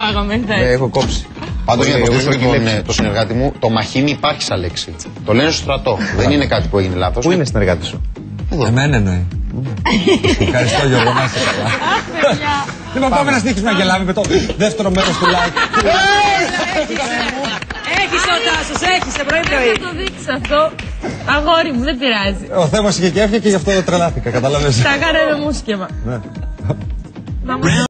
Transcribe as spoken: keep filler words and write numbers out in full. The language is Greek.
Ναι, έχω κόψει. Πάντως για να υποστηρίζω τον, το συνεργάτη μου, το μαχήμι υπάρχει σαν λέξη. Το λένε στο στρατό. Δεν είναι κάτι που έγινε λάθος. Πού είναι συνεργάτη σου? Εμένα εννοεί. Ευχαριστώ Γιώργο, να είσαι καλά. Λοιπόν, πάμε να συνεχίσουμε να γελάμε με το δεύτερο μέρος του like. Έχεις ο Τάσος, έχεις πρωί πρωί. Θα το δείξεις αυτό. Αγόρι μου, δεν πειράζει. Ο Θέμος είχε και έφυγε και γι' αυτό τρελάθηκα, καταλαβαίνεις. Τα κάναμε μουσκεμα.